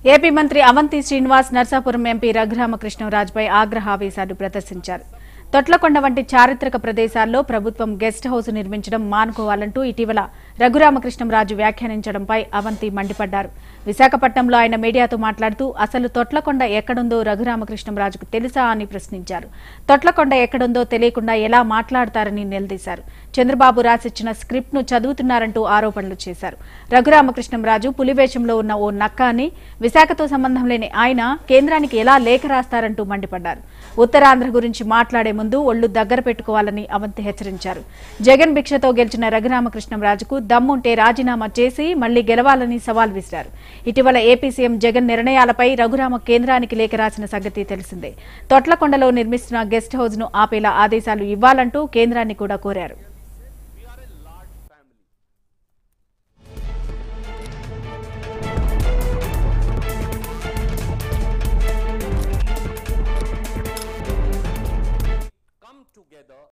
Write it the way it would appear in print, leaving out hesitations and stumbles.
AP మంత్రి Avanthi Srinivas Narsapuram MP రఘురామకృష్ణంరాజుపై ఆగ్రహావేశాలు ప్రదర్శించారు. తొట్లకొండ వంటి చారిత్రక ప్రదేశాల్లో ప్రభుత్వం గెస్ట్ హౌస్ నిర్మించడం మానుకోవాలంటూ ఇటీవల రఘురామకృష్ణంరాజు వ్యాఖ్యానించడంపై అవంతి మండిపడ్డారు. విశాఖపట్నంలో ఆయన మీడియాతో మాట్లాడుతూ అసలు తొట్లకొండ ఎక్కడుందో రఘురామకృష్ణంరాజుకు తెలుసా అని ప్రశ్నించారు. తొట్లకొండ ఎక్కడుందో తెలియకుండా ఎలా మాట్లాడతారని నిలదీశారు. చంద్రబాబు రాసిచ్చిన స్క్రిప్ట్ ను చదువుతున్నారంటూ ఆరోపణలు చేశారు. రఘురామకృష్ణంరాజు పులివేషంలో ఉన్న ఓ నక్క అని, విశాఖతో సంబంధం లేని ఆయన కేంద్రానికి ఎలా లేఖ రాస్తారంటూ మండిపడ్డారు. ఉత్తరాంధ్ర గురించి మాట్లాడే ముందు ఒళ్లు దగ్గర పెట్టుకోవాలని అవంతి హెచ్చరించారు. జగన్ భిక్షతో గెలిచిన రఘురామకృష్ణంరాజుకు దమ్ముంటే రాజీనామా చేసి మళ్లీ గెలవాలని సవాల్ విసిరారు. ఇటీవల ఏపీ సీఎం జగన్ నిర్ణయాలపై రఘురామ కేంద్రానికి లేఖ రాసిన సంగతి తెలిసిందే. తొట్లకొండలో నిర్మిస్తున్న గెస్ట్ హౌస్ ను ఆపేలా ఆదేశాలు ఇవ్వాలంటూ కేంద్రాన్ని కూడా కోరారు. together